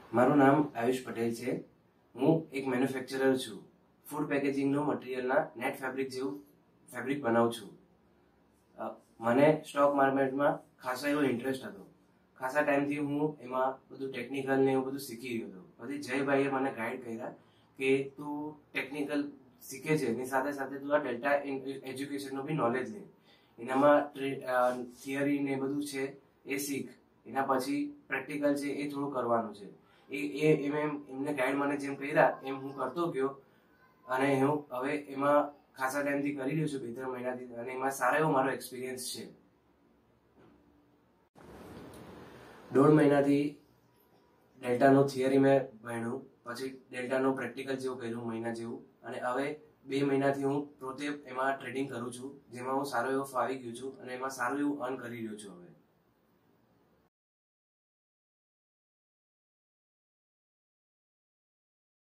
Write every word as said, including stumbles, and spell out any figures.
મારું નામ આયુષ પટેલ છે. હું એક મેન્યુફેક્ચરર છું. ફૂડ પેકેજિંગનો મટીરિયલના નેટ ફેબ્રિક જેવું ફેબ્રિક બનાવું છું. મને સ્ટોક માર્કેટમાં ખાસો એવો ઇન્ટરેસ્ટ હતો. ખાસા ટાઈમથી હું એમાં બધું ટેકનિકલ ને એવું બધું શીખી રહ્યો હતો. પછી જયભાઈએ મને ગાઈડ કર્યા કે તું ટેકનિકલ શીખે છે એની સાથે સાથે તું આ ડેલ્ટા એજ્યુકેશનનું બી નોલેજ લે. એનામાં થિયરી ને બધું છે એ શીખ. એના પછી પ્રેક્ટિકલ છે એ થોડું કરવાનું છે. એ એ એમ એમને ગાઈડ મને જેમ કર્યા એમ હું કરતો ગયો અને હું હવે એમાં ખાસા ટાઈમથી કરી રહ્યો છું, બે ત્રણ મહિનાથી, અને એમાં સારો એવો મારો એક્સપિરિયન્સ છે. દોઢ મહિનાથી ડેલ્ટાનું થિયરી મેં ભણ્યું, પછી ડેલ્ટાનું પ્રેક્ટિકલ જેવું કર્યું મહિના જેવું, અને હવે બે મહિનાથી હું પોતે એમાં ટ્રેડિંગ કરું છું, જેમાં હું સારો એવો ફાવી ગયો છું અને એમાં સારું એવું અર્ન કરી રહ્યો છું હવે.